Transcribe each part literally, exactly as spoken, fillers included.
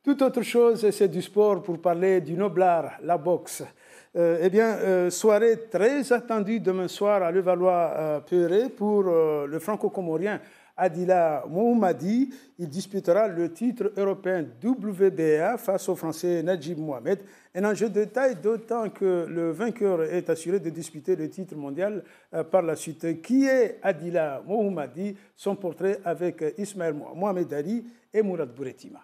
Toute autre chose, c'est du sport pour parler du noble art, la boxe. Euh, eh bien, euh, soirée très attendue demain soir à Levallois-Perret pour euh, le franco-comorien Adila Mohammadi. Il disputera le titre européen W B A face au Français Najib Mohamed. Un enjeu de taille, d'autant que le vainqueur est assuré de disputer le titre mondial euh, par la suite. Qui est Adila Mohammadi? Son portrait avec Ismaël Mohamed Ali et Mourad Bouretima.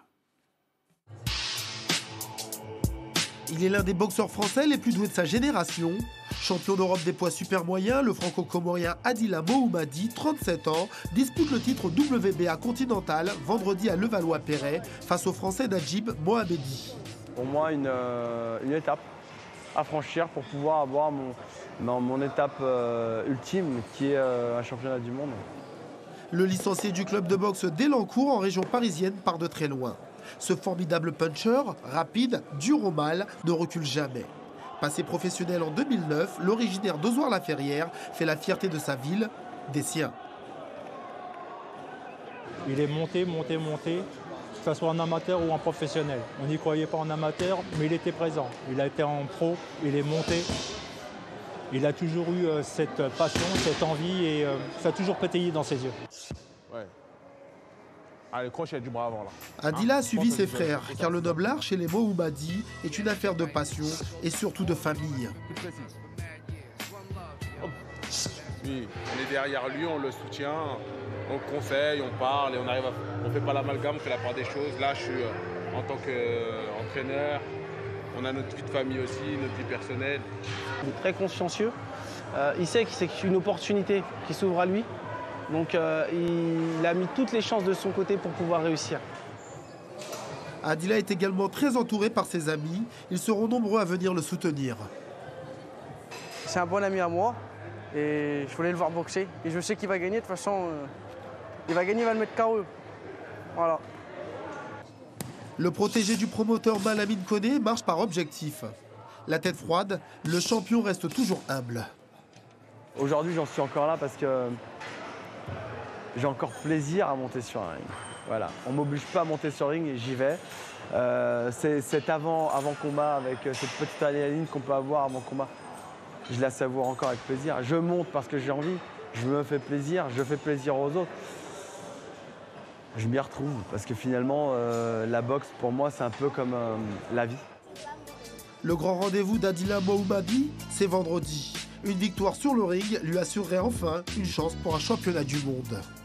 Il est l'un des boxeurs français les plus doués de sa génération. Champion d'Europe des poids super moyens, le franco-comorien Adila Mohammadi, trente-sept ans, dispute le titre W B A continental vendredi à Levallois-Perret face au français Najib Mohamedi. Pour moi, une, euh, une étape à franchir pour pouvoir avoir mon, mon, mon étape euh, ultime qui est euh, un championnat du monde. Le licencié du club de boxe d'Elancourt en région parisienne part de très loin. Ce formidable puncher, rapide, dur au mal, ne recule jamais. Passé professionnel en deux mille neuf, l'originaire d'Ozoir-la-Ferrière fait la fierté de sa ville, des siens. Il est monté, monté, monté, que ce soit en amateur ou en professionnel. On n'y croyait pas en amateur, mais il était présent. Il a été en pro, il est monté. Il a toujours eu cette passion, cette envie et ça a toujours pétillé dans ses yeux. Ouais. Ah, le crochet du bras avant là. Adila a suivi ses frères, car le noble art chez les Mohammadi est une affaire de passion et surtout de famille. Oui, on est derrière lui, on le soutient, on le conseille, on parle et on arrive à... On fait pas l'amalgame, on fait la part des choses. Là, je suis euh, en tant qu'entraîneur, on a notre vie de famille aussi, notre vie personnelle. Il est très consciencieux, euh, il sait que c'est une opportunité qui s'ouvre à lui. Donc euh, il a mis toutes les chances de son côté pour pouvoir réussir. Adila est également très entouré par ses amis. Ils seront nombreux à venir le soutenir. C'est un bon ami à moi et je voulais le voir boxer. Et je sais qu'il va gagner, de toute façon, euh, il va gagner, il va le mettre K O. Voilà. Le protégé du promoteur Malamine Koné marche par objectif. La tête froide, le champion reste toujours humble. Aujourd'hui, j'en suis encore là parce que j'ai encore plaisir à monter sur un ring. Voilà. On ne m'oblige pas à monter sur le ring et j'y vais. Euh, c'est cet avant, avant combat avec cette petite adrénaline qu'on peut avoir avant combat. Je la savoure encore avec plaisir. Je monte parce que j'ai envie. Je me fais plaisir. Je fais plaisir aux autres. Je m'y retrouve parce que finalement, euh, la boxe pour moi, c'est un peu comme euh, la vie. Le grand rendez-vous d'Adila Mohammadi, c'est vendredi. Une victoire sur le ring lui assurerait enfin une chance pour un championnat du monde.